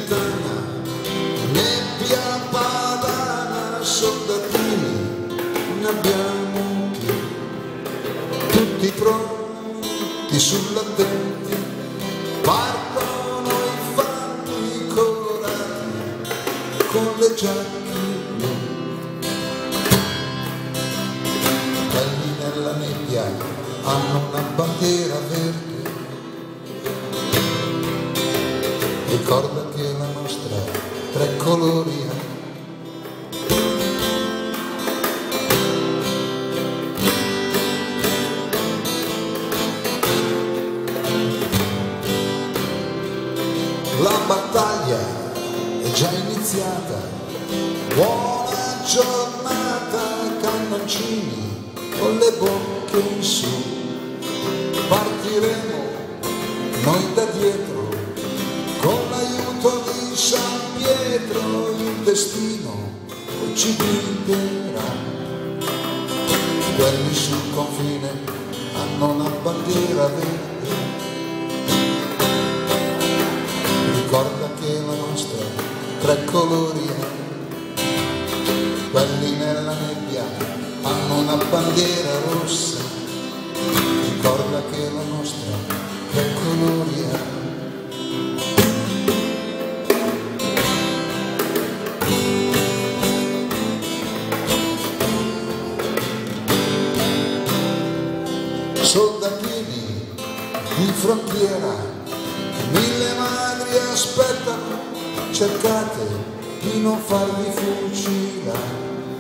Celentana, nebbia padana, soldatini, ne abbiamo più, tutti pronti sull'attenti, partono i fanti colorati con le giacche blu. Quelli nella nebbia hanno una bandiera verde. Ricorda che la nostra tre colori ha. La battaglia è già iniziata, buona giornata, cannoncini con le bocche in su. Partiremo noi da dietro con l'aiuto di San Pietro, il destino ci guiderà. Quelli sul confine hanno una bandiera verde. Ricorda che la nostra tre colori ha. Quelli nella nebbia hanno una bandiera rossa. Ricorda che la nostra tre colori ha. Soldatini di frontiera, 1000 madri aspettano, cercate di non farli fucilare.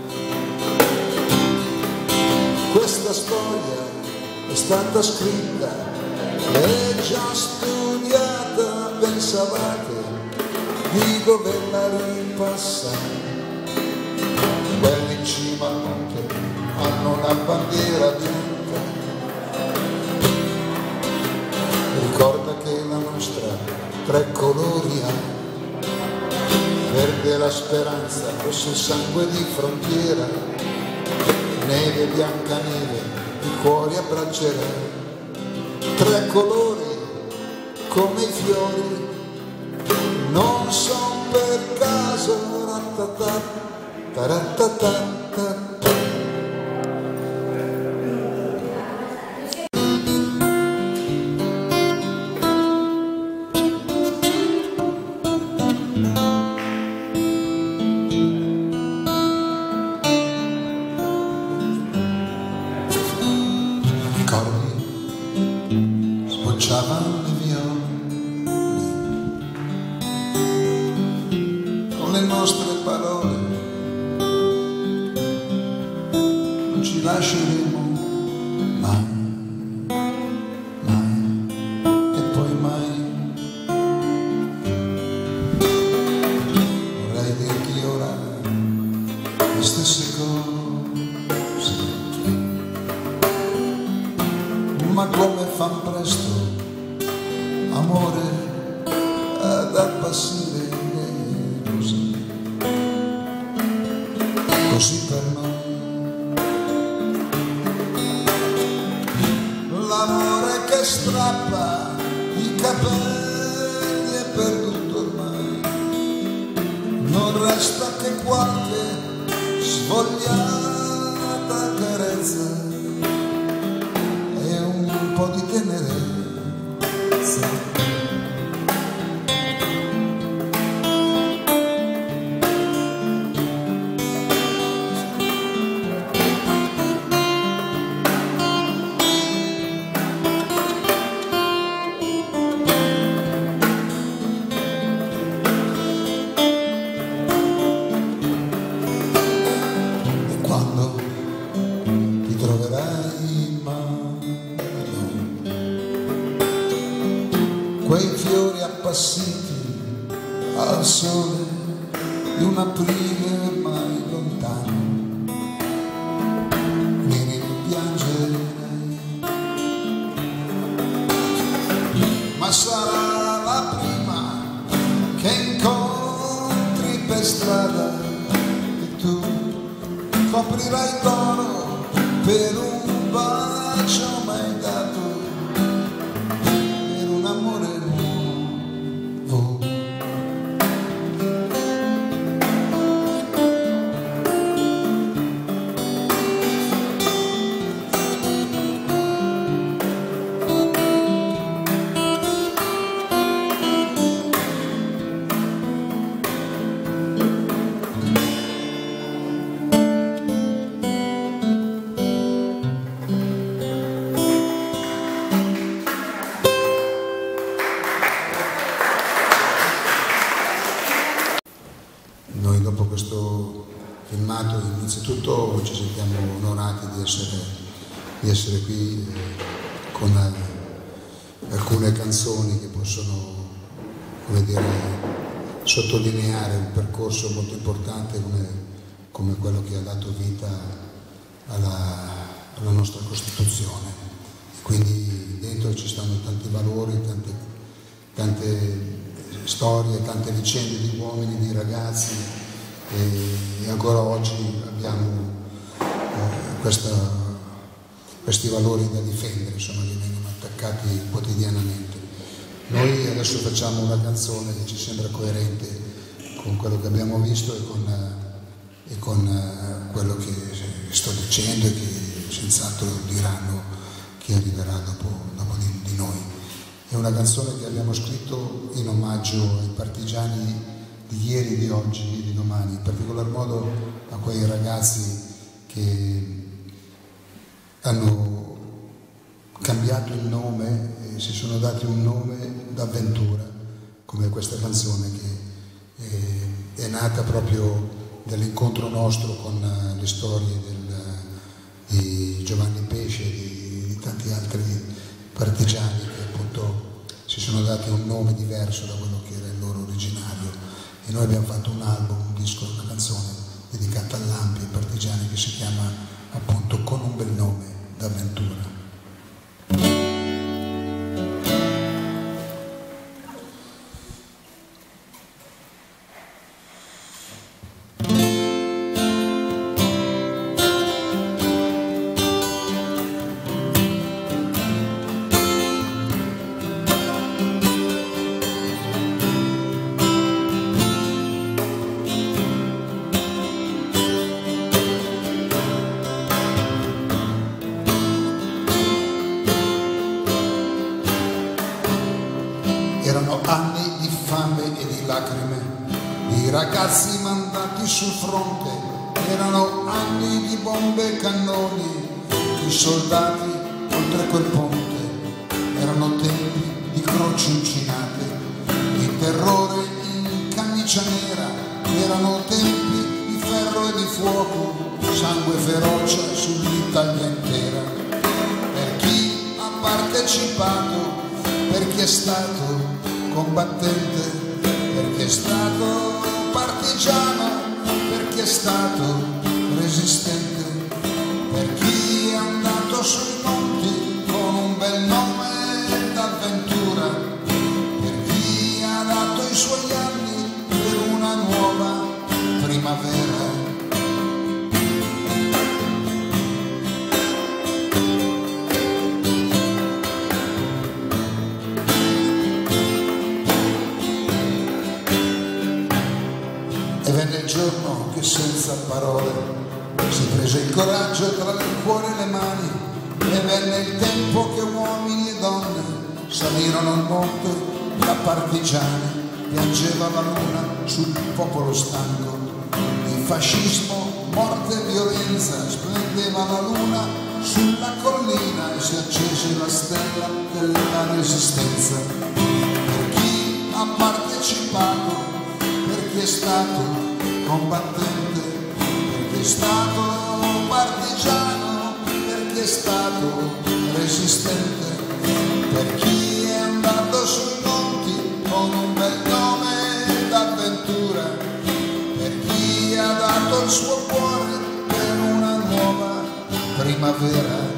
Questa storia è stata scritta, è già studiata, pensavate di doverla ripassare. Quelli in cima al monte hanno una bandiera bianca. Ricorda che la nostra tre colori ha. Verde la speranza, rosso il sangue di frontiera, neve, bianca neve, i cuori abbraccerà. Tre colori come i fiori, non son per caso, ratatà, taratatà. Sbocciavano le viole con le nostre parole, non ci lasceremo mai, mai e poi mai. Vorrei dirti ora le stesse cose, ma come fan presto, amore, ad appassire le rose, così per noi. L'amore che strappa i capelli è perduto ormai, non resta che qualche svogliata carezza e un po' di tenerezza. E quando ti troverai in mano quei fiori appassiti al sole di un aprile ormai lontano, mi rimpiangerai, ma sarà la prima che incontri per strada e tu coprirai d'oro per un bacio mai dato, per un amore nuovo. dopo questo filmato, innanzitutto ci sentiamo onorati di essere qui con alcune canzoni che possono, come dire, sottolineare un percorso molto importante come quello che ha dato vita alla nostra Costituzione. Quindi dentro ci stanno tanti valori, tante storie, tante vicende di uomini, di ragazzi, e ancora oggi abbiamo questi valori da difendere, insomma, che vengono attaccati quotidianamente. Noi adesso facciamo una canzone che ci sembra coerente con quello che abbiamo visto e con quello che sto dicendo e che senz'altro diranno chi arriverà dopo di noi. È una canzone che abbiamo scritto in omaggio ai partigiani di ieri, di oggi e di domani, in particolar modo a quei ragazzi che hanno cambiato il nome e si sono dati un nome d'avventura, come questa canzone che è nata proprio dall'incontro nostro con le storie di Giovanni Pesce e di tanti altri partigiani che appunto si sono dati un nome diverso da quello che era il loro originario, e noi abbiamo fatto un album, un disco, una canzone dedicata all'Ampi, ai partigiani, che si chiama appunto Con un bel nome d'avventura. Erano anni di fame e di lacrime, di ragazzi mandati sul fronte, erano anni di bombe e cannoni, di soldati oltre quel ponte, erano tempi di croci uncinate, di terrore in camicia nera, erano tempi di ferro e di fuoco, sangue feroce sull'Italia intera. Per chi ha partecipato, per chi è stato combattente, per chi è stato partigiano, per chi è stato resistente, per chi è andato sui monti con un bel nome d'avventura, per chi ha dato i suoi anni per una nuova primavera. E venne il giorno che senza parole si prese il coraggio tra il cuore e le mani, e venne il tempo che uomini e donne salirono al monte da partigiani. Piangeva la luna sul popolo stanco di fascismo, morte e violenza, splendeva la luna sulla collina e si accese la stella della resistenza. Per chi ha partecipato, per chi è stato combattente, per chi è stato partigiano, per chi è stato resistente, per chi è andato sui monti con un bel nome d'avventura, per chi ha dato il suo cuore per una nuova primavera.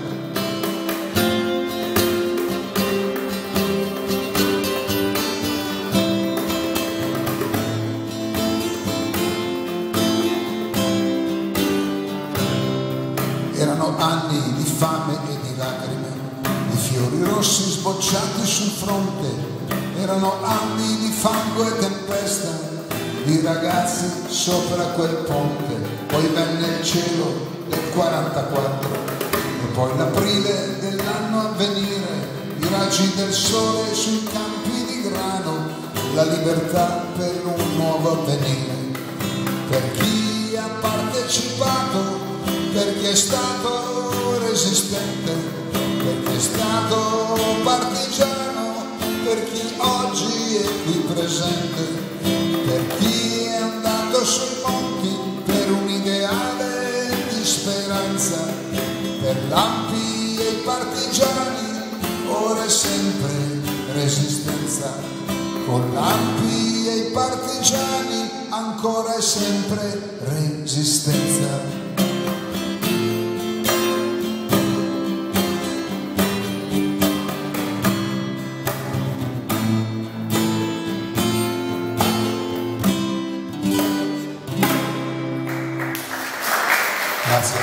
Erano anni di fame e di lacrime, di fiori rossi sbocciati sul fronte, erano anni di fango e tempesta, di ragazzi sopra quel ponte. Poi venne il cielo del 44 e poi l'aprile dell'anno a venire, i raggi del sole sui campi di grano, la libertà per un nuovo avvenire. Per chi ha partecipato, per chi è stato resistente, per chi è stato partigiano, per chi oggi è qui presente, per chi è andato sui monti partigiani, ancora e sempre resistenza. Grazie.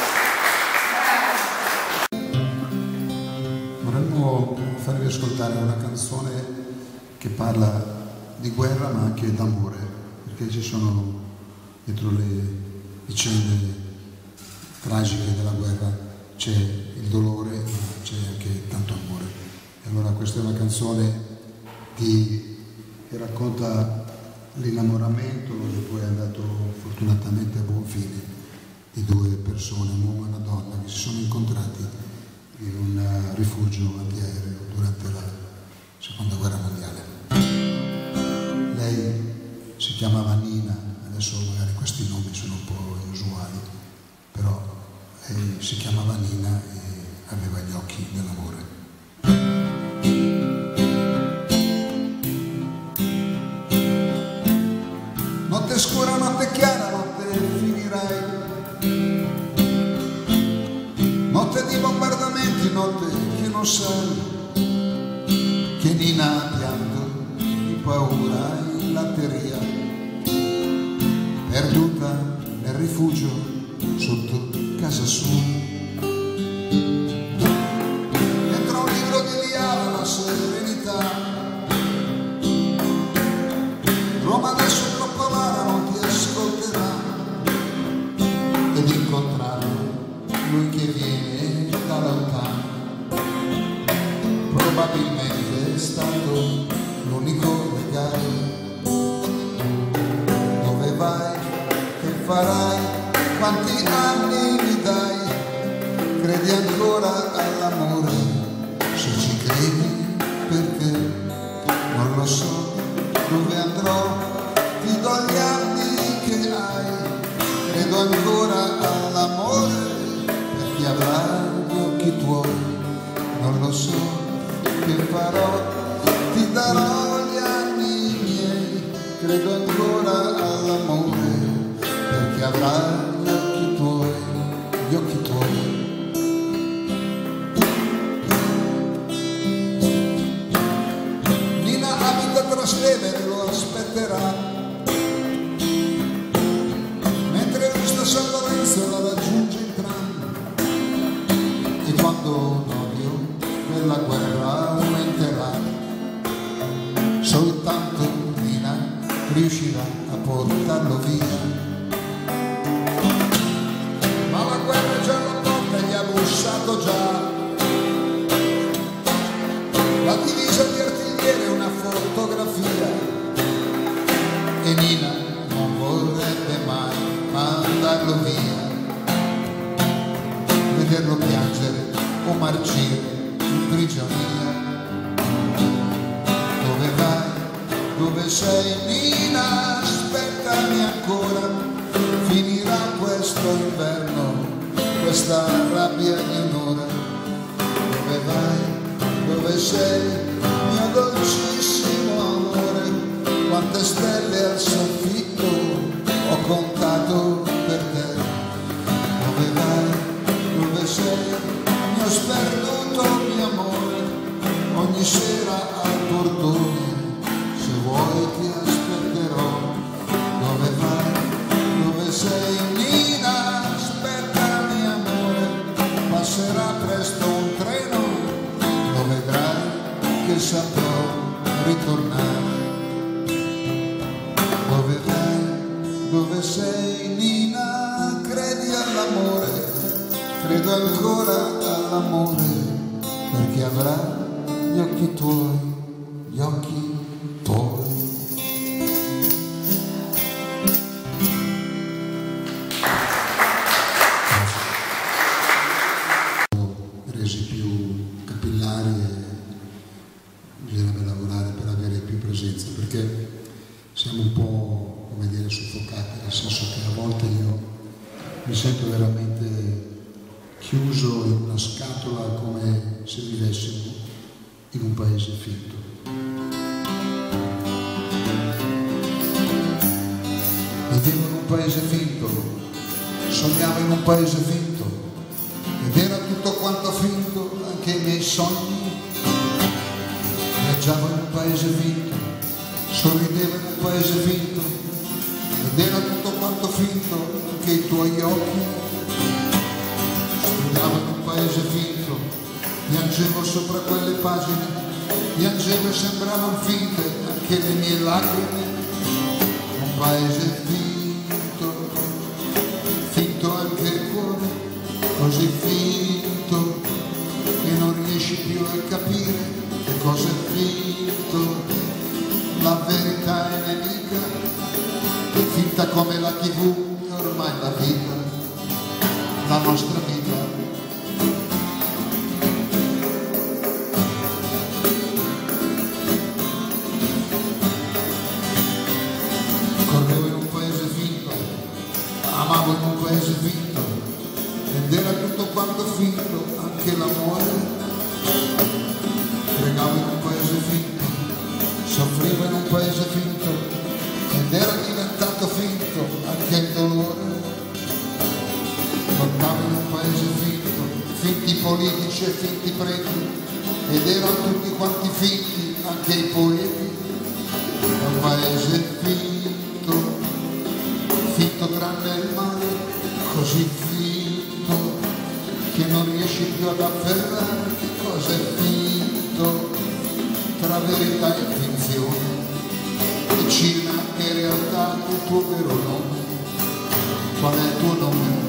Vorremmo farvi ascoltare una canzone che parla di guerra ma anche d'amore, perché ci sono dietro le vicende tragiche della guerra c'è il dolore ma c'è anche tanto amore. E allora questa è una canzone che racconta l'innamoramento che poi è andato fortunatamente a buon fine di due persone, un uomo e una donna, che si sono incontrati in un rifugio antiaereo durante la seconda guerra mondiale. Lei si chiamava Nina, adesso magari questi nomi sono un po' inusuali, però lei si chiamava Nina e aveva gli occhi dell'amore. Notte scura, notte chiara, notte finirai. Notte di bombardamenti, notte che non sai che Nina ha pianto di paura in latteria, perduta nel rifugio sotto casa sua. Dentro un libro di Liala la serenità. Roma adesso è troppo avara, non ti ascolterà. Ed incontrarlo, lui che viene da lontano, probabilmente è stato l'unico legale. Dove vai? Che farai? Quanti anni mi dai? Credi ancora all'amore? Se ci credi, perché? Non lo so. Dove andrò? Ti do gli anni che hai. Credo ancora all'amore, per chi avrà gli occhi tuoi. Non lo so che farò, ti darò gli anni miei. Credo ancora all'amore, per chi avrà gli occhi tuoi, gli occhi tuoi. Nina abita a Trastevere, lo aspetterà, mentre lui sta a San Lorenzo la raggiunge in tram. E quando l'odio della guerra aumenterà, soltanto Nina riuscirà a portarlo via. Ma la guerra è già lottata e gli ha bussato già la divisa di artigliere, una fotografia. E Nina non vorrebbe mai mandarlo via, vederlo piangere o marcire in prigionia. Dove vai? Dove sei, Nina? Aspettami ancora, finirà questo inverno, questa rabbia di un'ora. Dove vai? Dove sei, mio dolcissimo amore? Quante stelle al soffitto ho contato per te. Dove vai? Dove sei, mio sperduto mio amore? Ogni sera al portone, se vuoi ti aspetterò. Dove vai? Dove sei, Nina? Aspettami amore, passerà presto un treno, lo vedrai che saprò ritornare. Dove vai? Dove sei, Nina? Credi all'amore? Credo ancora all'amore, perché avrà gli occhi tuoi, gli occhi tuoi. Resi più capillari e bisognerebbe lavorare per avere più presenza, perché siamo un po', come dire, soffocati, nel senso che a volte io mi sento veramente chiuso in una scatola, come se vivessimo in un paese finto. Vivevo in un paese finto, sognavo in un paese finto, ed era tutto quanto finto, anche i miei sogni. Viaggiavo in un paese finto, sorridevo in un paese finto, ed era tutto quanto finto, anche i tuoi occhi. Studiavo in un paese finto, piangevo sopra quelle pagine, piangevo e sembravano finte anche le mie lacrime. Un paese finto, finto anche il cuore, così finto che non riesci più a capire che cosa è finto. La verità è nemica, è finta come la TV, e ormai la vita, la nostra vita. Correvo in un paese finto, amavo in un paese finto, ed era tutto quanto finto, anche l'amore. Pregavo in un paese finto, soffrivo in un paese finto, ed era diventato finto anche il dolore. Lottavo in un paese finto, finti politici e finti preti, ed erano tutti quanti finti anche i poeti. Un paese finto, finto tranne il male, così finto che non riesci più ad afferrare che cosa è finto, tra verità e finzione, e cinema e realtà. Il tuo vero nome, qual è il tuo nome?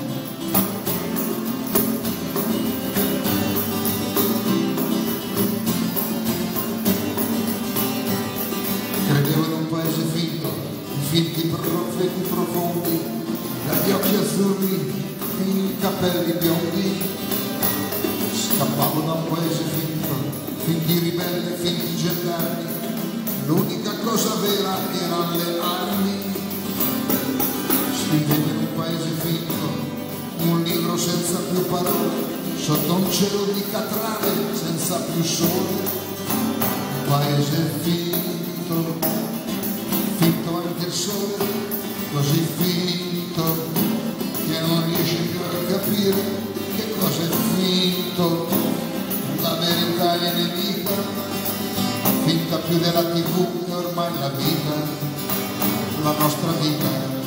Credevo in un paese finto, di finti profeti profondi, dagli occhi azzurri e i capelli biondi. Scappavo da un paese finto, finti ribelli, finti gendarmi, l'unica cosa vera erano le armi. Scrivevo in un paese finto, un libro senza più parole, sotto un cielo di catrame, senza più sole. Un paese finto, finto anche il sole, così finto che non riesci più a capire che cosa è finto. La verità è nemica, finta più della TV, e ormai la vita, la nostra vita,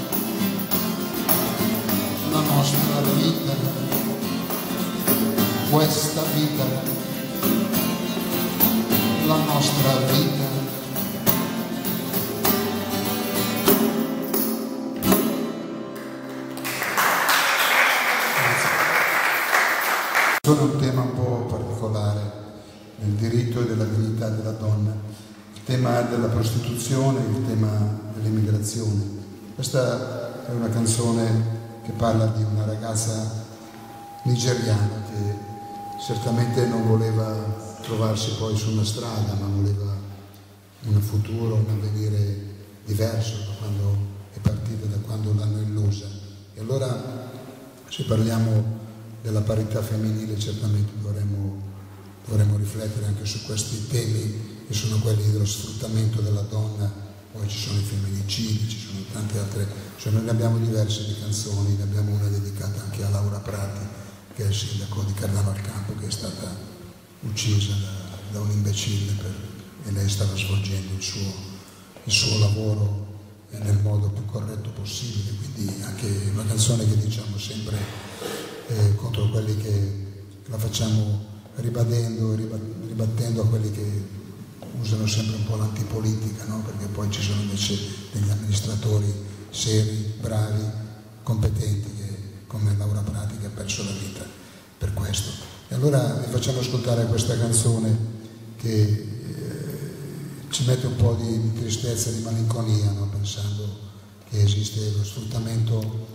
la nostra vita, questa vita, la nostra vita. Sono un tema un po' particolare nel diritto e della dignità della donna, il tema della prostituzione, il tema dell'immigrazione. Questa è una canzone che parla di una ragazza nigeriana che certamente non voleva trovarsi poi su una strada, ma voleva un futuro, un avvenire diverso da quando è partita, da quando l'hanno illusa. E allora, se parliamo della parità femminile, certamente dovremmo riflettere anche su questi temi, che sono quelli dello sfruttamento della donna. Poi ci sono i femminicidi, ci sono tante altre, cioè noi ne abbiamo diverse di canzoni, ne abbiamo una dedicata anche a Laura Prati, che è il sindaco di Cardano al Campo, che è stata uccisa da un imbecille e lei stava svolgendo il suo lavoro nel modo più corretto possibile. Quindi anche una canzone che diciamo sempre contro quelli che la facciamo ribadendo e ribattendo a quelli che usano sempre un po' l'antipolitica, no? Perché poi ci sono invece degli amministratori seri, bravi, competenti, come Laura Prati, che ha perso la vita per questo. E allora vi facciamo ascoltare questa canzone che ci mette un po' di tristezza, di malinconia, no? Pensando che esiste lo sfruttamento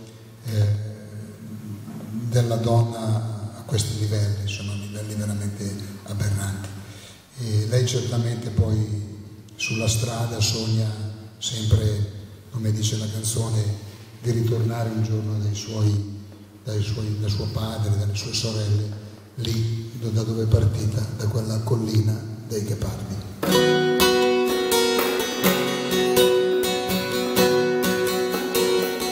della donna a questi livelli, sono livelli veramente aberranti. E lei certamente poi sulla strada sogna sempre, come dice la canzone, di ritornare un giorno da suo padre, dalle sue sorelle, lì da dove è partita, da quella collina dei Ghepardi.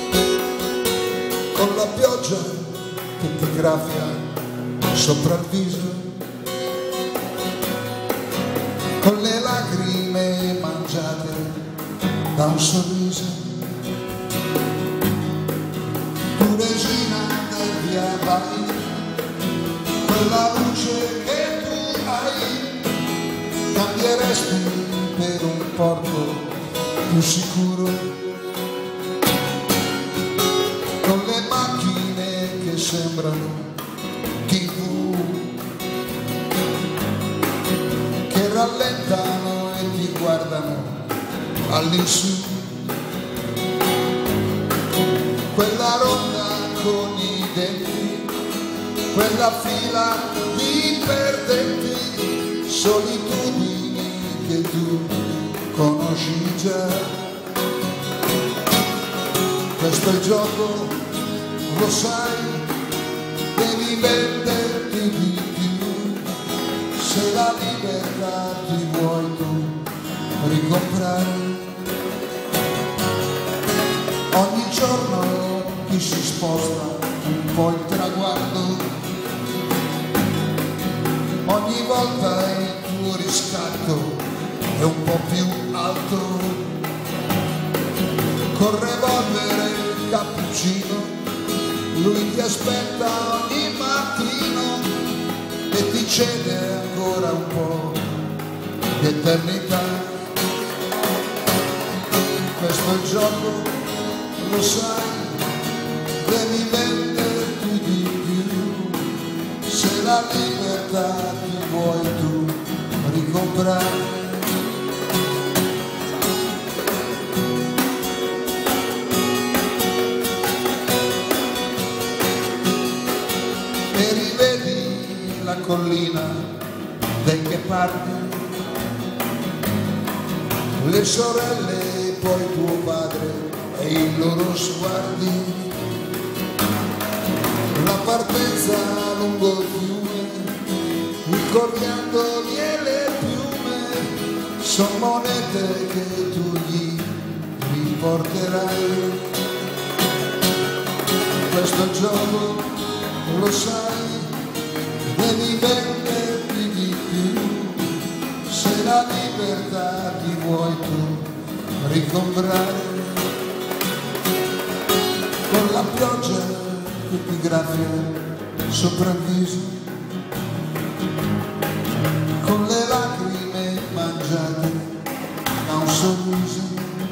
graffia sopra il viso, con le lacrime mangiate da un sorriso. Tu regina del via vai, quella luce che tu hai, cambieresti per un porto più sicuro, con le macchine che sembrano TV, che rallentano e ti guardano all'insù, quella ronda con i denti, quella fila di perdenti, solitudini che tu conosci già. Questo è il gioco, lo sai, devi venderti di più, se la libertà ti vuoi tu ricomprare. Ogni giorno ti si sposta un po' il traguardo, ogni volta il tuo riscatto è un po' più alto. Col revolver e il cappuccino lui ti aspetta ogni mattino e ti cede ancora un po' di eternità. Questo è il gioco, lo sai, devi venderti di più, se la libertà ti vuoi tu ricomprare. E rivedi la collina dei Ghepardi, le sorelle, poi tuo padre e i loro sguardi, la partenza lungo il fiume, il coriandoli e le piume, son monete che tu gli riporterai. Questo gioco, lo sai, devi venderti di più, se la libertà ti vuoi tu ricomprare. Con la pioggia che ti graffia sopra il viso, con le lacrime mangiate da un sorriso,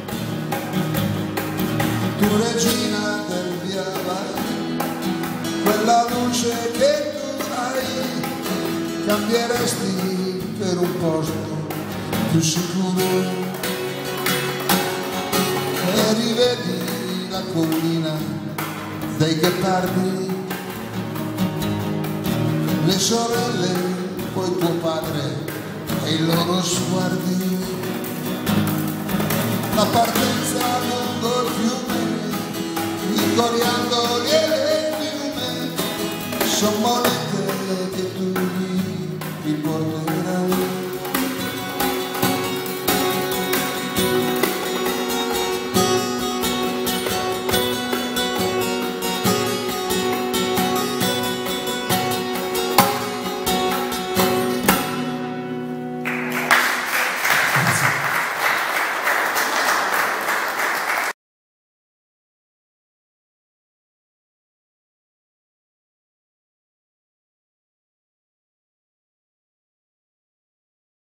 tu regina del via vai, quella luce che tu hai, cambieresti per un posto più sicuro. E rivedi la collina dei Ghepardi, le sorelle, poi tuo padre e i loro sguardi, la partenza lungo il fiume, il coriandolo